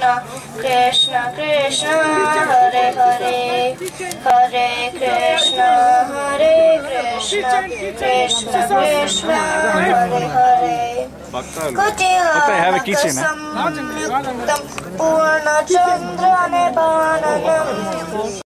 Krishna Krishna Hare Hare Hare Krishna Hare Krishna Krishna Krishna Hare Hare Kutiyakasam Purna Chandra Nibananam